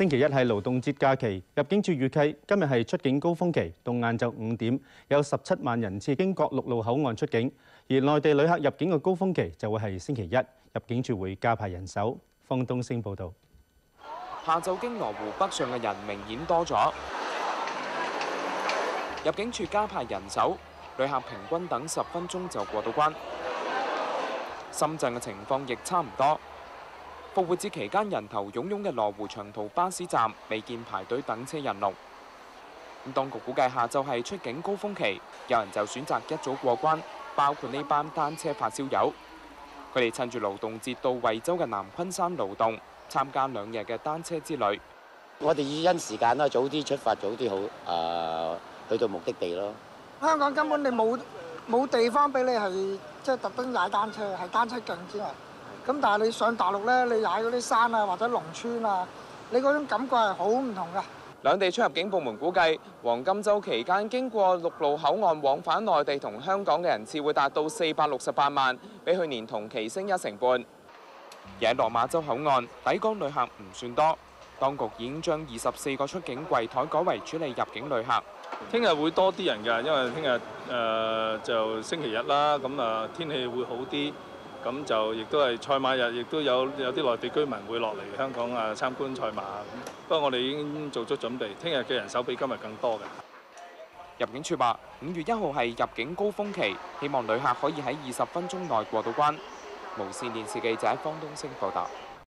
星期一係勞動節假期，入境處預計今日係出境高峰期，到晏晝5點有17萬人次經各陸路口岸出境，而內地旅客入境嘅高峰期就會係星期一，入境處會加派人手。方東升報導。 下晝經羅湖北上嘅人明顯多咗，入境處加派人手，旅客平均等10分鐘就過到關。深圳嘅情況亦差唔多。復活節期間人頭湧湧嘅羅湖長途巴士站未見排隊等車人龍。當局估計下晝係出境高峰期，有人就選擇一早過關，包括呢班單車發燒友。佢哋趁住勞動節到惠州嘅南昆山勞動，參加2日嘅單車之旅。 我哋要因時間啦，早啲出發，早啲好去到目的地咯。 香港根本你冇地方俾你係即係特登踩單車，係單車徑之外。咁但係你上大陸咧，你踩嗰啲山啊或者農村啊，你嗰種感覺係好唔同嘅。 兩地出入境部門估計，黃金週期間經過陸路口岸往返內地同香港嘅人次會達到468萬，比去年同期升1成半。而喺落馬洲口岸，抵港旅客唔算多，當局已經將24個出境櫃台改為處理入境旅客。 聽日會多啲人㗎，因為聽日就星期日啦，咁天氣會好啲。咁就亦都係賽馬日，亦都有啲內地居民會落嚟香港參觀賽馬。不過我哋已經做足準備，聽日嘅人手比今日更多嘅。 入境處話，5月1號係入境高峰期，希望旅客可以喺20分鐘內過到關。無線電視記者方東升報道。